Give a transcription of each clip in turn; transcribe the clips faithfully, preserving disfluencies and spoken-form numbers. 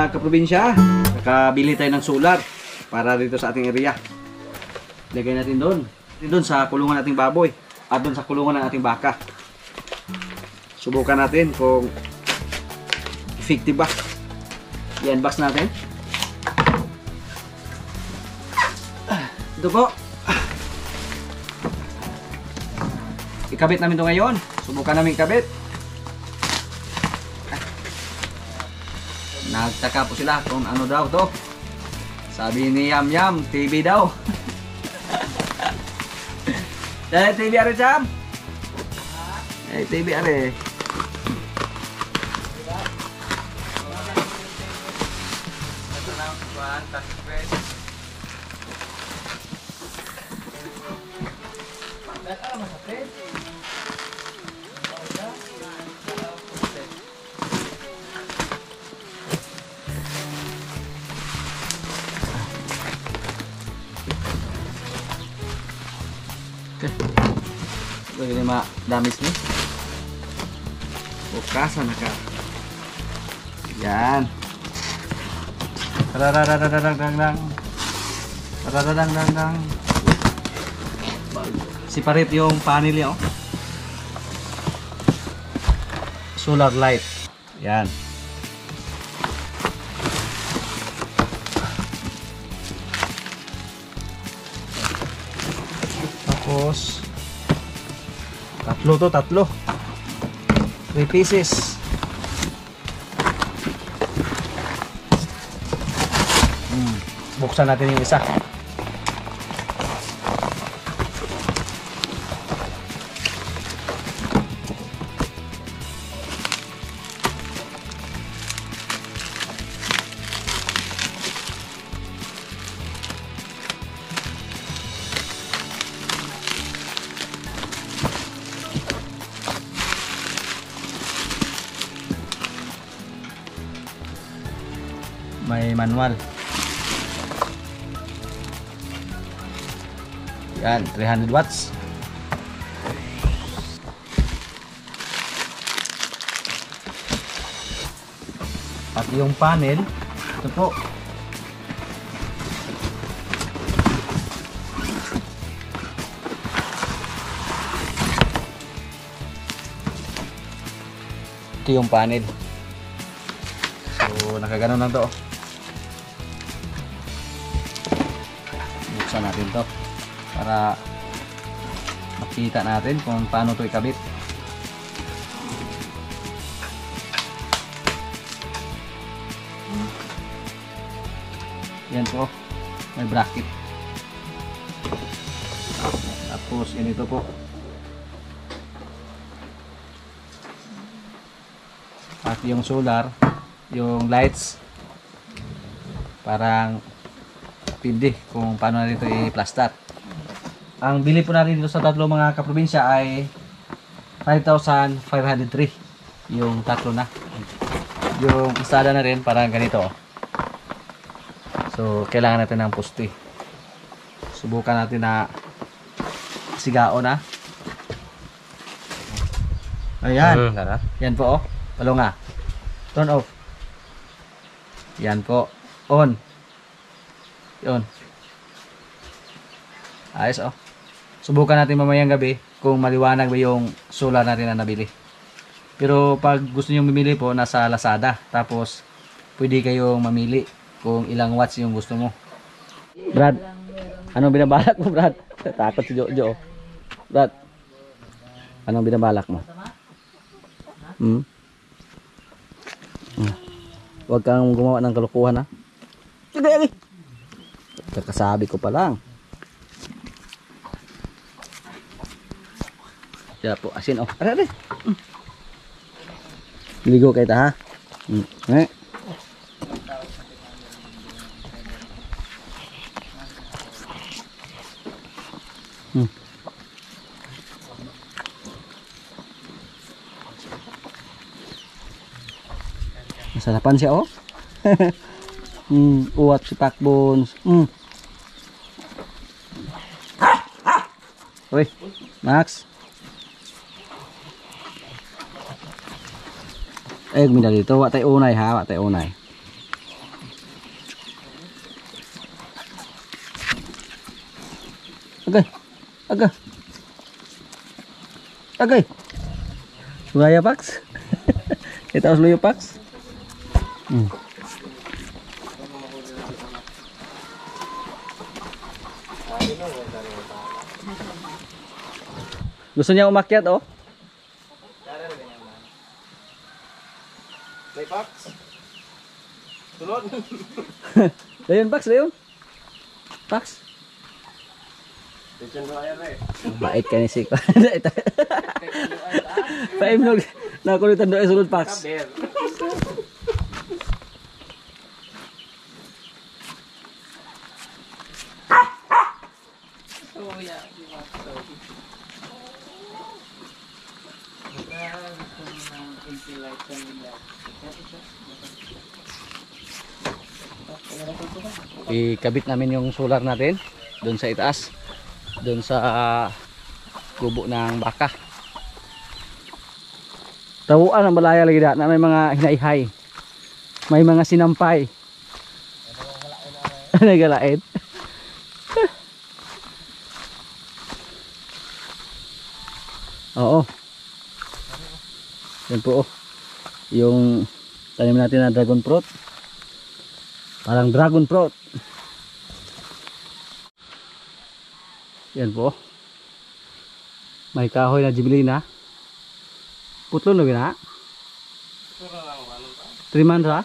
mga kaprobinsya, nakabili tayo ng solar para dito sa ating area. Lagay natin doon. Doon sa kulungan nating baboy at doon sa kulungan ng ating baka. Subukan natin kung effective ba. I-unbox natin. Ito po. Ikabit namin ito ngayon. Subukan namin ikabit. Nagtaka po sila kung ano daw to. Sabi ni Yam Yam, T V daw. Dahil T V are Jam? Eh, T V are. Okay. Ini mak damis nih. Bukasan ka. Yan. Dadang-dadang-dadang. Dadang-dadang-dadang. Separate yung panel niya, oh. Solar light. Yan. Tapos tatlo to, tatlo. Three pieces. Hmm. Buksan natin yung isa. May manual. Yan, three hundred watts. At yung panel, ito po. Ito yung panel. So, nakaganon lang to. Buksan natin to para makita natin kung paano to ikabit. Yan po, may bracket. Tapos ganito po. At yung solar, yung lights, parang pindi kung paano natin ito i-plaster. Ang bili po natin dito sa tatlo mga kaprobinsya ay five thousand five hundred three. Yung tatlo na. Yung isada na rin parang ganito. So kailangan natin ng poste. Subukan natin na sigao na. Ayan. Hmm, yan po, oh. Walo nga. Turn off. Yan po. On. Yun. Ayos, oh. Subukan natin mamayang gabi kung maliwanag ba yung solar natin na nabili. Pero pag gusto niyo mamili po, nasa Lazada. Tapos pwede kayong mamili kung ilang watts yung gusto mo. Brad, anong binabalak mo, Brad? Takot si Jojo. Brad, anong binabalak mo? Hmm? Hmm. Huwag kang gumawa ng kalukuhan, ha? Sige, sige. Kakasabi ko pa lang. Kaya po, asin, oh. Ara, ara. Ligo kayo ta, ha? Hmm. Eh. Hmm. Masarapan siya, oh. Hmm, uwat si Pakbones. Hmm. Uy, Max. Eh, minda dito, wa tay unay ha, wa tay unay. Agay. Agay. Agay. Suraya Pax. Kita harus luyo Pax. Hmm. Gusto niya umakyat oh. May Pax. Tulod. Dayon Pax, dayon. Pax. Diyan do ay re. Bait ka ni si. Paimnog na ko nitan do ay sulod Pax. Kaber. Oh ya, di ba? Ikabit namin yung solar natin doon sa itaas, doon sa kubo ng baka. Tawuan ang balaya lagi na may mga hinaihay, may mga sinampay. Nagalain. Oo. Yan po oh. Yung tanim natin na dragon fruit. Parang dragon fruit. Yan po. May kahoy na jibilina. Putlo na gina. Triman ra.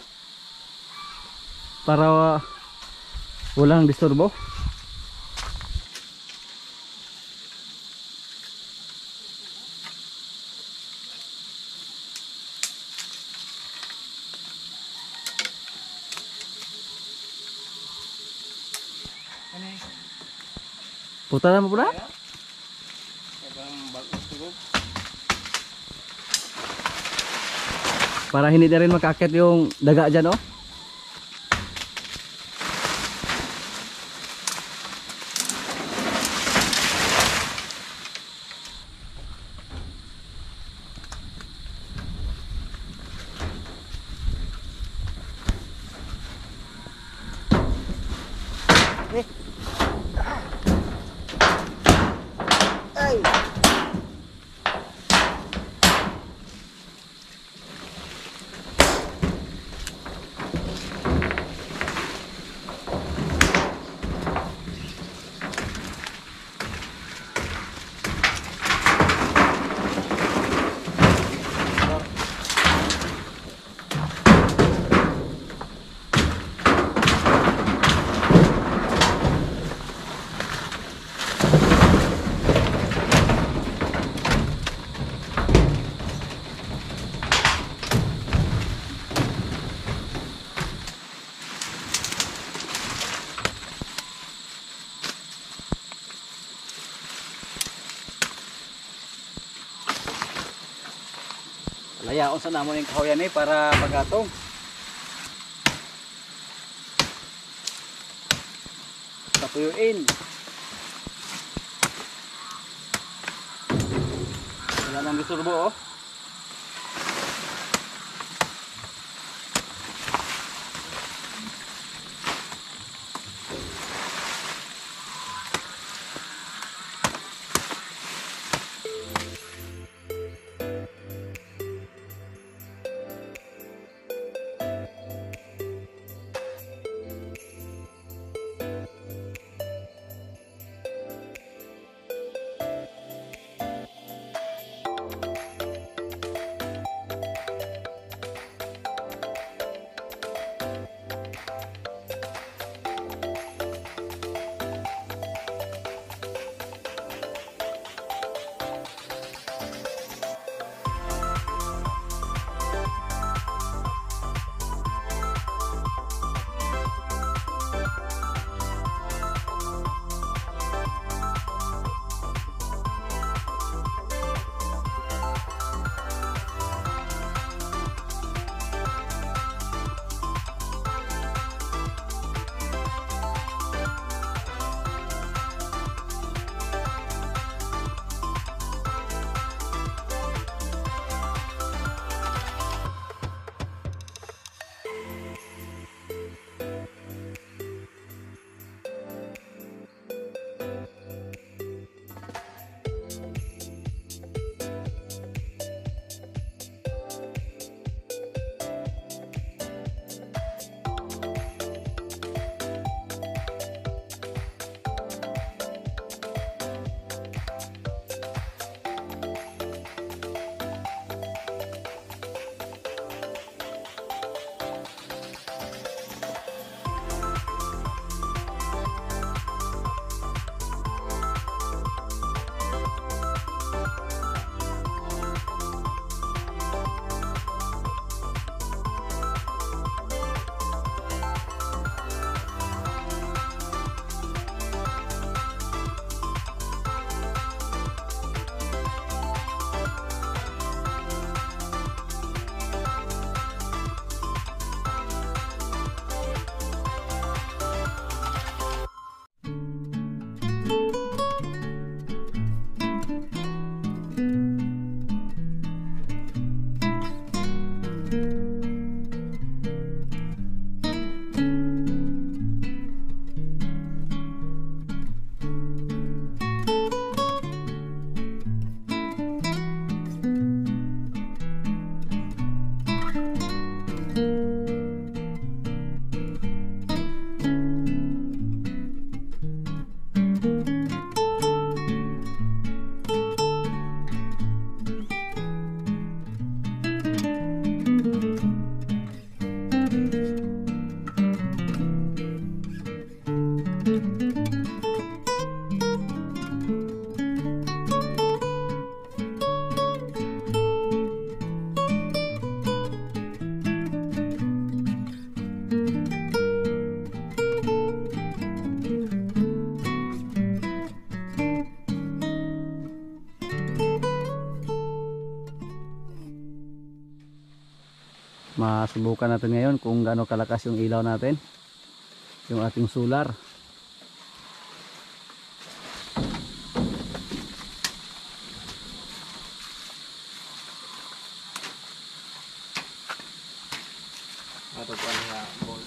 Para uh, walang disturbo. Putaran mo pula? Para hindi na rin makakit yung daga dyan oh. Layaon sa namon yung kahoyan eh para magatong. Tapuyuin. Wala nang disturbo oh. Masubukan natin ngayon kung gaano kalakas yung ilaw natin, yung ating solar. Ato po ang nga bolt.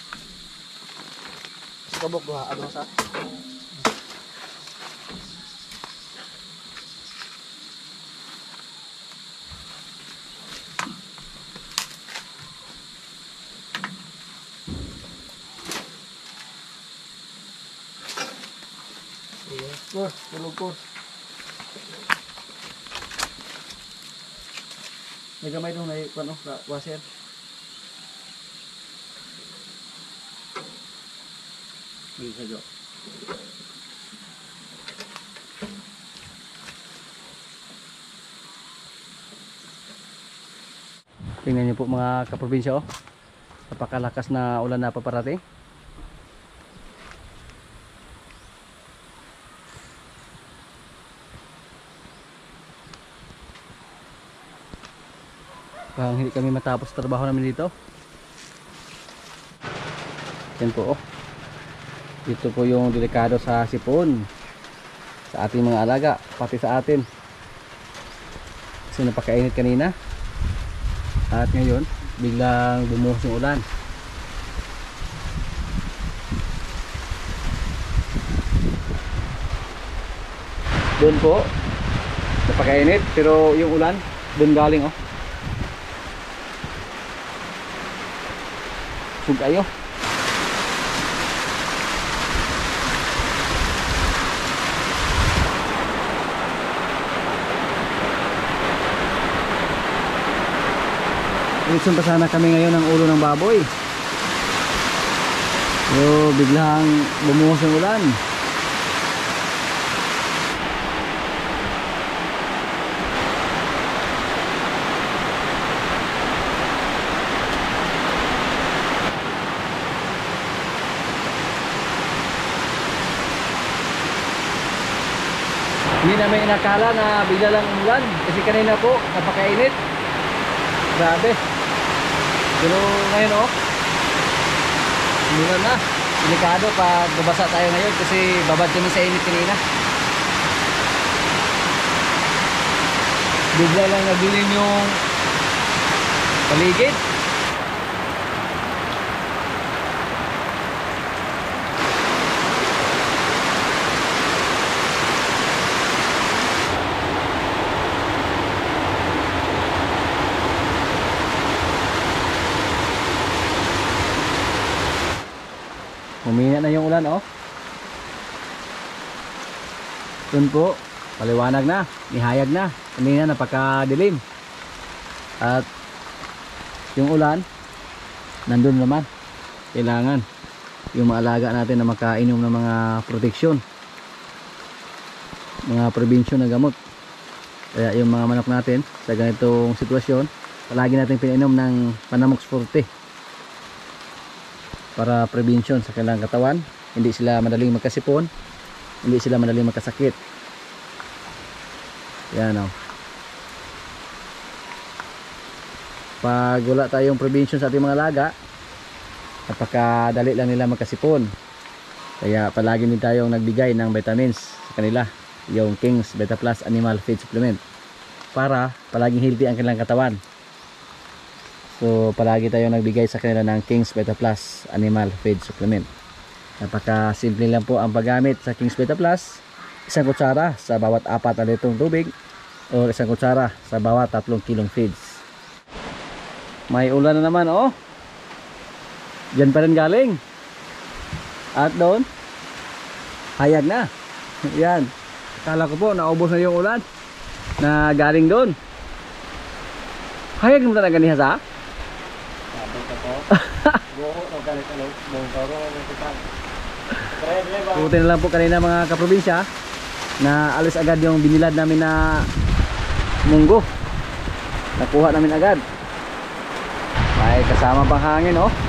Kabok ba ano sa? Kurs, tulog kurs. May gamay dong may ano, washer. Bisa jo. Tingnan niyo po mga kaprobinsya, oh. Napakalakas na ulan na paparating. Parang hindi kami matapos trabaho namin dito. Yan po, oh. Ito po yung delikado sa sipon, sa ating mga alaga, pati sa atin. Kasi napakainit kanina. At ngayon, biglang bumuhos yung ulan. Doon po, napakainit, pero yung ulan, doon galing, oh. Sug ayo. Isun pa sana kami ngayon ng ulo ng baboy. So, biglang bumuhos yung ulan. Hindi namin inakala na bigla lang umulan kasi kanina po napakainit. Grabe. Pero ngayon, oh, umulan na. Delikado pag babasa tayo ngayon kasi babad kami sa init kanina. Bigla lang nagdilim yung paligid. Humina na yung ulan, oh. Doon po, paliwanag na, nihayag na. Kanina napakadilim. At yung ulan, nandun naman. Kailangan yung mga alaga natin na makainom ng mga proteksyon, mga prevention na gamot. Kaya yung mga manok natin sa ganitong sitwasyon, palagi natin pinainom ng Panamox Forte para prevention sa kanilang katawan. Hindi sila madaling magkasipon, hindi sila madaling magkasakit. Yan, oh. Pag wala tayong prevention sa ating mga alaga, napakadali lang nila magkasipon. Kaya palagi din tayong nagbigay ng vitamins sa kanila, yung King's Beta Plus Animal Feed Supplement, para palaging healthy ang kanilang katawan. So palagi tayong nagbigay sa kanila ng King's Beta Plus Animal Feed Supplement. Napaka simple lang po ang paggamit sa King's Beta Plus. Isang kutsara sa bawat apat na litrong tubig o isang kutsara sa bawat tatlong kilong feeds. May ulan na naman, oh. Diyan pa rin galing. At doon, hayag na. Yan. Akala ko po naubos na yung ulan na galing doon. Hayag mo talaga niya sa? Sabi ko po. Buo o galit ano, buong toro ng kita. Puti na lang po kanina mga kaprobinsya na alis agad yung binilad namin na munggo. Nakuha namin agad. May kasama pang hangin, oh.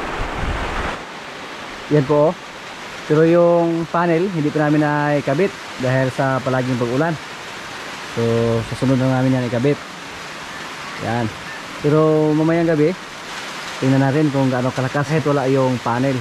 Yan po, oh. Pero yung panel hindi pa namin nakikabit dahil sa palaging pag-ulan. So sa sunod na namin yan ikabit. Yan. Pero mamayang gabi, tingnan natin kung gaano kalakas kahit wala yung panel.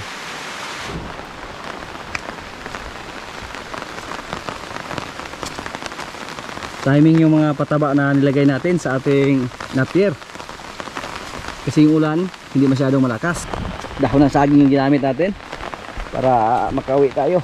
Timing yung mga pataba na nilagay natin sa ating napier. Kasi yung ulan hindi masyadong malakas. Dahon ng saging yung ginamit natin para makauwi tayo.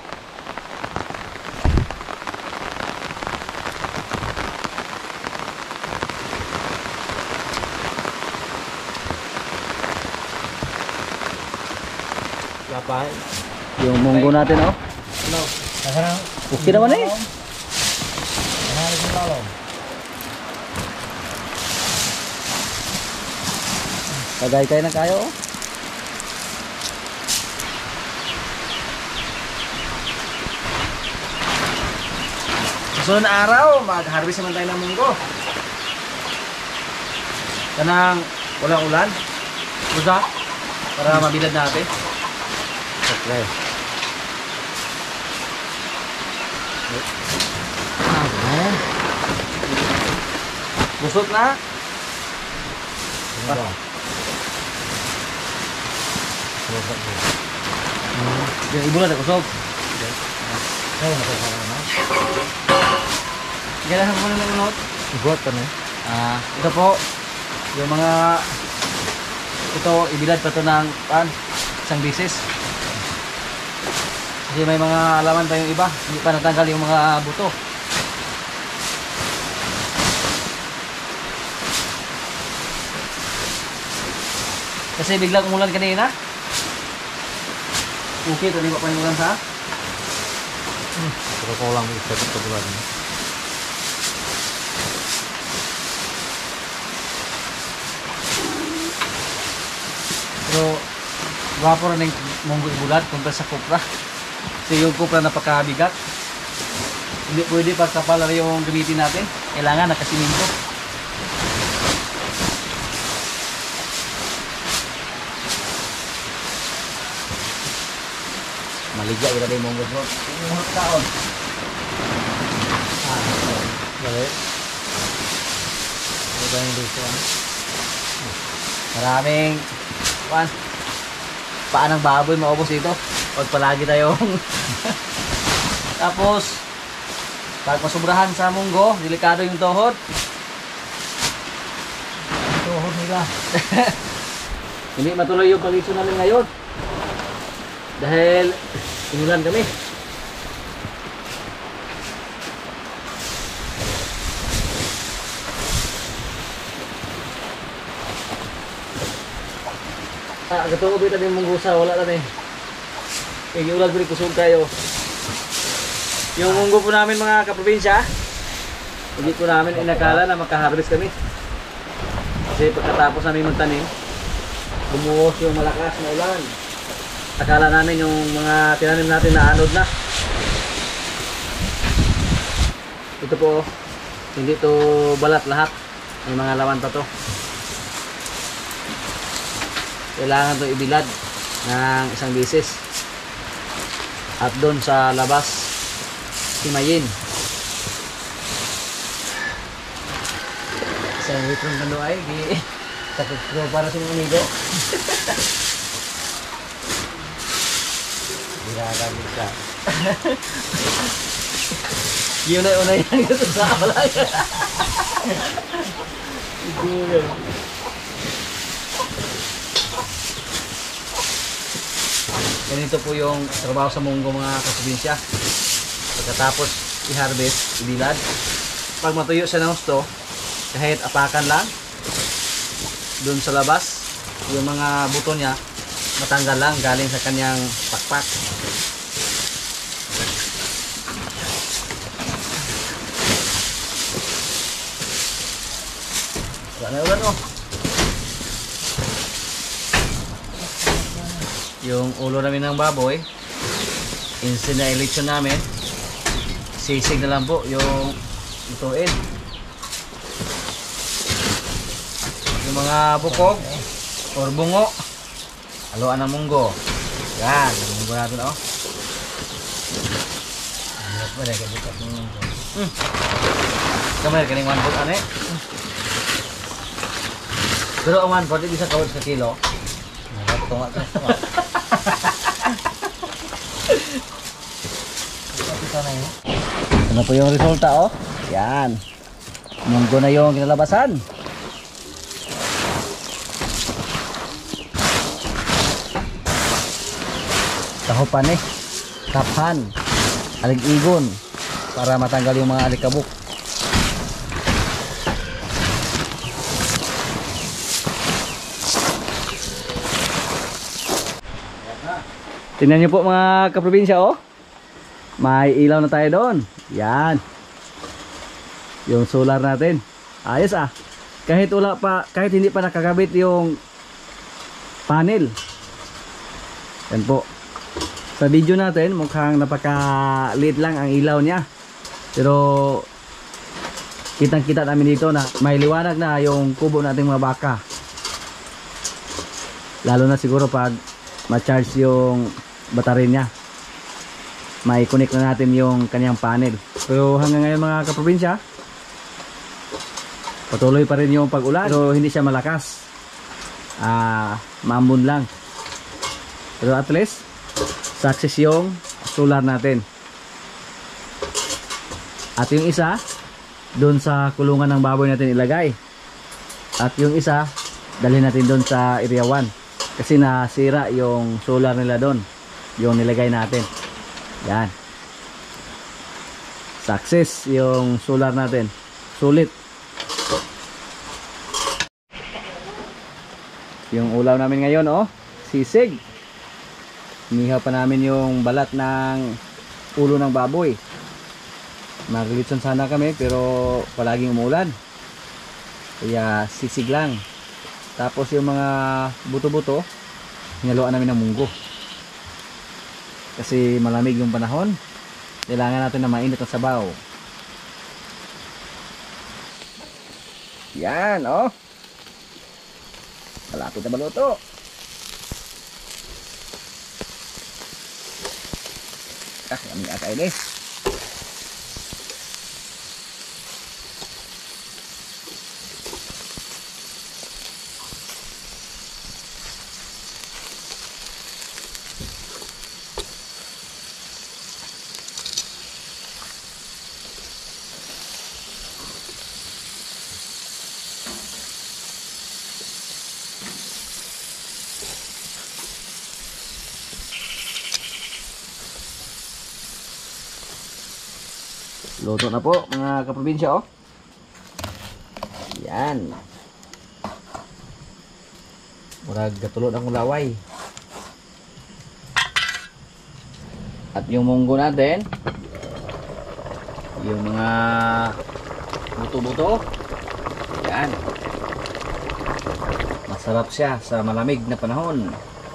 Lapay. Yung munggo natin, oh. Ano? Kasarang. Okay naman eh. Kasarang yung lalo. Kagay kayo na kayo, oh. Susunod na araw, mag-harvest naman tayo ng munggo. Kanang walang ulan. Usa para mabilad natin. Okay. Ah, busot na. Ano? Yung ibulan na kusog. Ay, nakasarang na. Ganahan mo na lang unot. Ibuat ka na. Ah, ito po yung mga ito ibilad pa to ng pan isang bisis. Kasi may mga alaman pa yung iba, hindi pa natanggal yung mga buto. Kasi biglang umulan kanina. Okay, tadi pa pa yung ulan sa. Pero ko lang isa ito bulan. Pero gwapo rin yung munggo ibulat kumpara sa kupra. Kasi yung kupra napakabigat. Hindi pwede pagkapal na yung gamitin natin. Kailangan nakasiminto. Maligya ito yung munggo bro. Yung taon. Ah, Balik. Ano ba yung dito? maraming pan paan ng baboy maubos dito. Huwag palagi tayong tapos pag masubrahan sa munggo, delikado yung tuhod. Tuhod nila. Hindi matuloy yung pag-iso namin ngayon dahil inulan kami. Ah, katulog ito yung munggusa, wala lang eh. Eh, yung ulag ko kusog kayo. Yung munggo po namin mga kaprobinsya, hindi po namin inakala na makaharvest kami. Kasi pagkatapos namin magtanim, bumuhos yung malakas na ulan. Akala namin yung mga tinanim natin na anod na. Ito po, hindi to balat lahat. May mga laman pa to. Kailangan to ibilad ng isang bisis. At doon sa labas, himayin. Isang litrong kando ay, di takot ko para sa mga amigo. Biragamit ka. Yun na una yan ito sa abalay. Ganito po yung trabaho sa munggo mga kaprobinsya. Pagkatapos i-harvest, ibilad. Pag matuyo siya ng gusto, kahit apakan lang, dun sa labas, yung mga buto niya, matanggal lang galing sa kanyang pakpak. Wala na ulan oh. Yung ulo namin ng baboy, instant na election namin, sisig na lang po yung lutuin. Yung mga bukog or bungo, haluan ng munggo. Yan, yung munggo natin oh. Mas ba dahil bukas mo. Hmm. Kamay kaning one foot ane. Pero ang one foot di bisa kawat sa kilo. Nakatungak ka. Sana yun. Ano po yung resulta oh? Yan. Munggo na yung kinalabasan. Tahopan eh. Taphan. Alig-igon. Para matanggal yung mga alikabok. Tingnan niyo po mga kaprobinsya oh. May ilaw na tayo doon. Yan. Yung solar natin. Ayos ah. Kahit wala pa, kahit hindi pa nakakabit yung panel. Yan po. Sa video natin, mukhang napaka-liit lang ang ilaw niya. Pero kitang-kita namin dito na may liwanag na yung kubo nating mga baka. Lalo na siguro pag ma-charge yung battery niya. May connect na natin yung kanyang panel. Pero hanggang ngayon mga kaprobinsya, patuloy pa rin yung pag-ulan. Pero hindi siya malakas. Ah, maambon lang. Pero at least, success yung solar natin. At yung isa, doon sa kulungan ng baboy natin ilagay. At yung isa, dalhin natin doon sa area one. Kasi nasira yung solar nila doon. Yung nilagay natin. Yan. Success yung solar natin. Sulit. Yung ulam namin ngayon oh, sisig. Inihaw pa namin yung balat ng ulo ng baboy. Maglitson sana kami pero palaging umulan. Kaya sisig lang. Tapos yung mga buto-buto, hinaluan namin ng munggo. Kasi malamig yung panahon. Kailangan natin na mainit ang sabaw. Yan, oh. Malapit na maluto. Ah, kami ata ini. Luto na po mga kaprobinsya oh. Yan. Murag gatulod ang ulaway. At yung munggo natin, yung mga buto-buto, yan. Masarap siya sa malamig na panahon.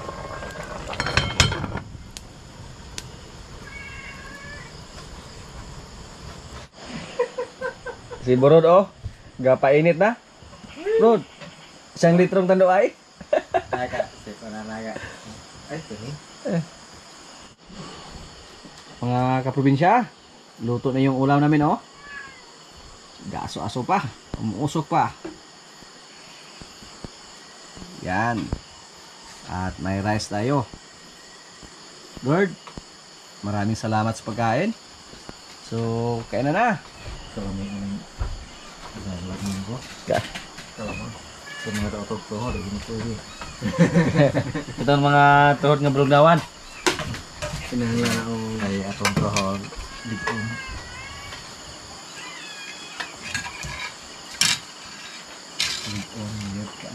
Si Borod oh, gapainit na. Rod, isang litrong tando ay. Naga, sipo na naga. Ay, sini. Eh. Mga kaprobinsya, luto na yung ulam namin oh. Gaso-aso pa, umuusok pa. Yan. At may rice tayo. Lord, maraming salamat sa pagkain. So, kain na na. Kalau may dalawa minggu. Ka. Kalau mo. Sa mga tao to ho, daging ito di. Ito ang mga tuhod nga brugdawan. Kinahanglan na ang ay atong trohon dikon. Dikon yun ka.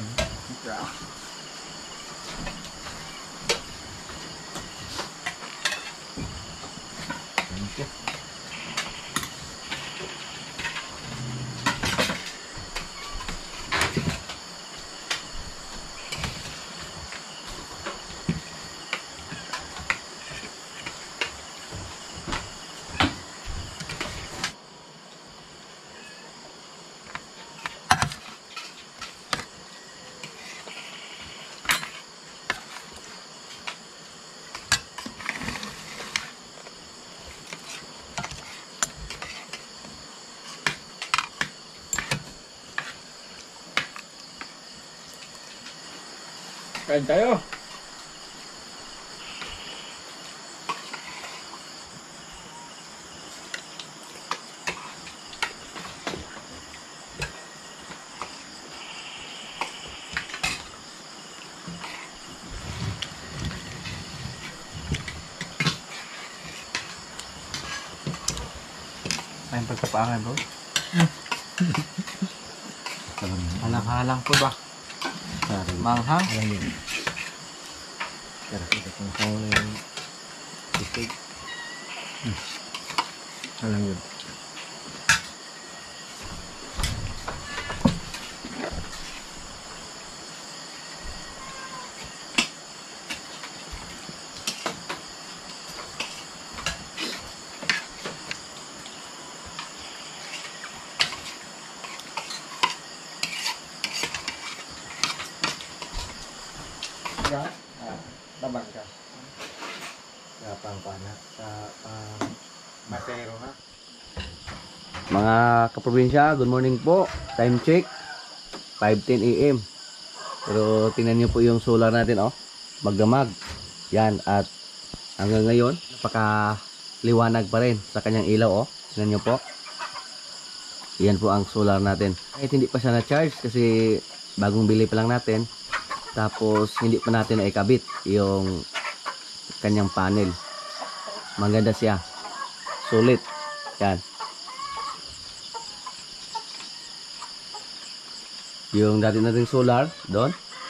Thank you. Kain tayo. Ayun pagkapaangan bro. Halang-halang po ba? Manghang? Ayan yun. Kaya kita kung saan yung isig. Alam yun. Ya, ah, tabang ka. Sa pangpana, sa pang masero ha. Mga kaprobinsya, good morning po. Time check, five ten A M Pero tingnan nyo po yung solar natin, oh. Magdamag. Yan, at hanggang ngayon, napakaliwanag pa rin sa kanyang ilaw, oh. Tingnan nyo po. Yan po ang solar natin. Kahit hindi pa siya na-charge kasi bagong bili pa lang natin. Tapos hindi pa natin naikabit yung kanyang panel. Maganda siya. Sulit. Yan. Yung dati nating solar doon.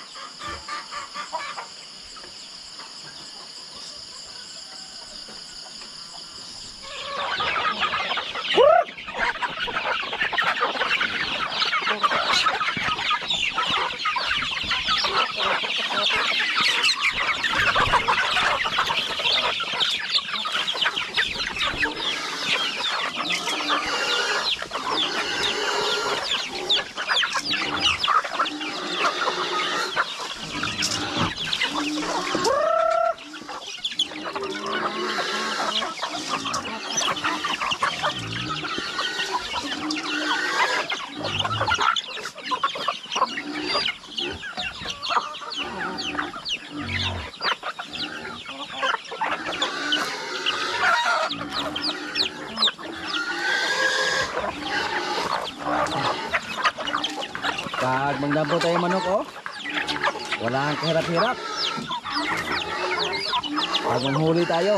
Pag magdapo tayo manok, oh, wala kang kahirap-hirap. Pag manghuli tayo,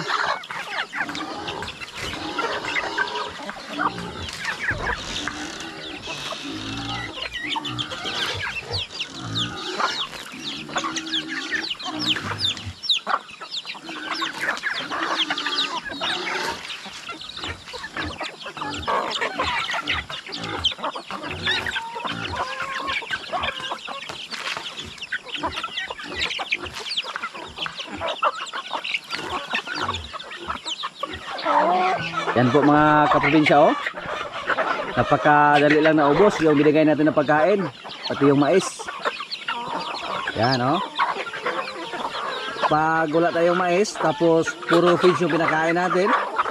yan po mga kaprobinsya, oh. Napakadali lang naubos yung binigay natin na pagkain, pati yung mais. Yan, oh. Pag wala tayong mais, tapos puro fish yung pinakain natin,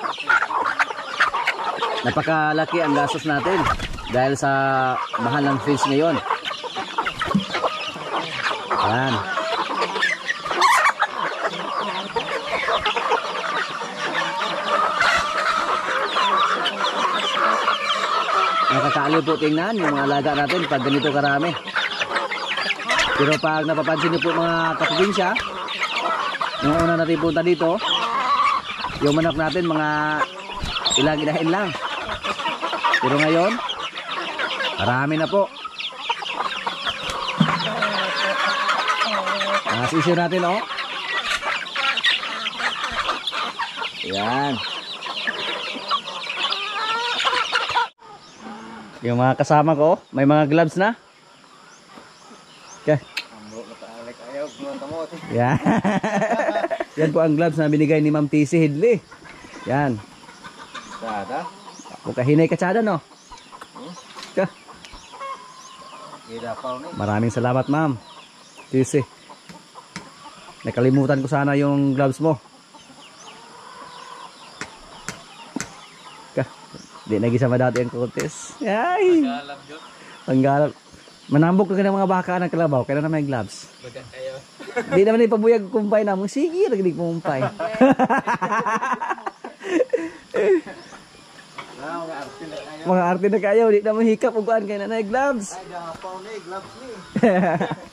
napakalaki ang gastos natin dahil sa mahal ng fish ngayon. Yan. Nakakaaliw po tingnan yung mga alaga natin pag ganito karami. Pero pag napapansin niyo po mga kaprobinsya, nung una natin punta dito, yung manok natin mga ilang inahin lang. Pero ngayon, marami na po. Ang sisyo natin, oh. Yan. Yung mga kasama ko, may mga gloves na. Okay. Yan. Yan po ang gloves na binigay ni Ma'am T C Hidley. Yan. Sada. Mukahinay katsada, no? Okay. Gidapaw ni. Maraming salamat, Ma'am T C. Nakalimutan ko sana yung gloves mo. Okay. Di nagisama dati ang contest. Ay! Panggalap. Manambok ka ng mga baka ng kalabaw. Kailan na may gloves? Baga kayo. Di naman ni pabuyag kumpay na mo. Sige, lagi kumpay. Ah, mga arte na kayo. Mga arte na kayo, di na mahikap uguan kay nanay gloves. Ay, dapat pa ni gloves ni.